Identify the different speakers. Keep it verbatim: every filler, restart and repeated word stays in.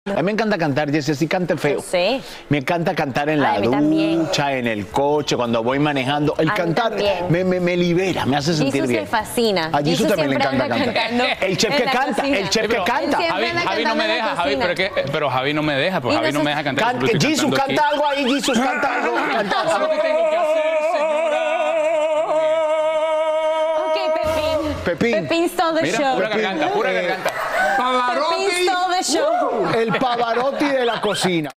Speaker 1: A mí me encanta cantar, Jessy, sí cante feo.
Speaker 2: Sí.
Speaker 1: Me encanta cantar en
Speaker 2: Ay,
Speaker 1: la
Speaker 2: a mí también.
Speaker 1: ducha, en el coche, cuando voy manejando. El
Speaker 2: A mí
Speaker 1: cantar
Speaker 2: también.
Speaker 1: me, me, me libera, me hace sentir
Speaker 2: Jesus
Speaker 1: bien.
Speaker 2: le fascina.
Speaker 1: A Jesus
Speaker 2: Jesus
Speaker 1: también le
Speaker 2: siempre
Speaker 1: encanta
Speaker 2: anda
Speaker 1: cantar.
Speaker 2: cantando
Speaker 1: El chef
Speaker 2: en
Speaker 1: que
Speaker 2: la
Speaker 1: canta,
Speaker 2: cocina.
Speaker 1: el chef
Speaker 3: Pero
Speaker 1: que canta.
Speaker 2: Él siempre
Speaker 3: Javi,
Speaker 2: anda
Speaker 3: Javi no
Speaker 2: cantando
Speaker 3: me
Speaker 2: en la
Speaker 3: deja, Javi,
Speaker 2: cocina.
Speaker 3: pero, es que, pero Javi no me deja, pues
Speaker 2: Y
Speaker 3: Javi no
Speaker 2: nosotros-
Speaker 3: me deja cantar.
Speaker 1: Can-
Speaker 3: yo estoy
Speaker 1: Jesus,
Speaker 3: cantando aquí.
Speaker 1: canta algo ahí, Jesus, canta algo. Canta
Speaker 3: Eso es lo
Speaker 1: algo.
Speaker 3: que tengo que hacer, señora.
Speaker 2: Ok, Pepín.
Speaker 1: Pepín.
Speaker 2: Pepín stole the
Speaker 3: Mira,
Speaker 2: show.
Speaker 3: pura garganta, pura
Speaker 1: Eh,
Speaker 3: garganta.
Speaker 2: Pepín stole the show.
Speaker 1: El Pavarotti de la cocina.